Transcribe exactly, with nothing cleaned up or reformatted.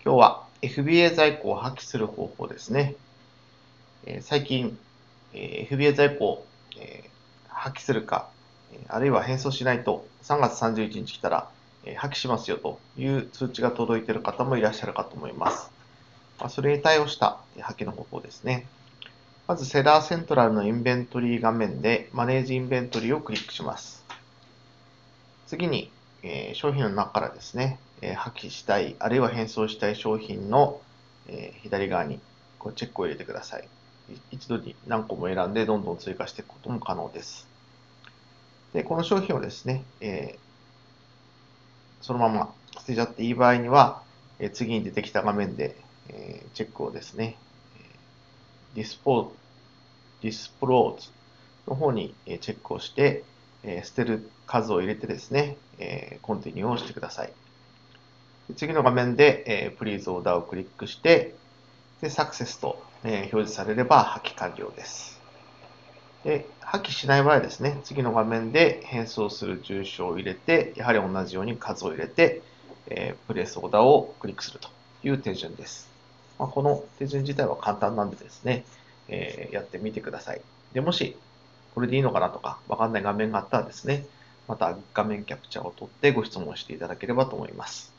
今日は エフビーエー 在庫を破棄する方法ですね。えー最近、えー エフビーエー 在庫を、えー破棄するか、あるいは返送しないとさんがつさんじゅういちにち来たら、えー破棄しますよという通知が届いている方もいらっしゃるかと思います。まあ、それに対応した破棄の方法ですね。まず、セラーセントラルのインベントリー画面でマネージインベントリーをクリックします。次に、えー商品の中からですね、えー破棄したい、あるいは返送したい商品の、えー左側にこうチェックを入れてください。一度に何個も選んでどんどん追加していくことも可能です。で、この商品をですね、えーそのまま捨てちゃっていい場合には、えー次に出てきた画面で、えーチェックをですね、ディスポディスプローズの方にチェックをして、えー捨てる数を入れてですね、えーコンティニューをしてください。次の画面で、えー、Please Order をクリックして、で、サクセスと、えー表示されれば破棄完了です。で、破棄しない場合はですね、次の画面で返送する住所を入れて、やはり同じように数を入れて、えー、プレイスオーダーをクリックするという手順です。まあ、この手順自体は簡単なんでですね、えーやってみてください。で、もし、これでいいのかなとか、わかんない画面があったらですね、また画面キャプチャーを取ってご質問していただければと思います。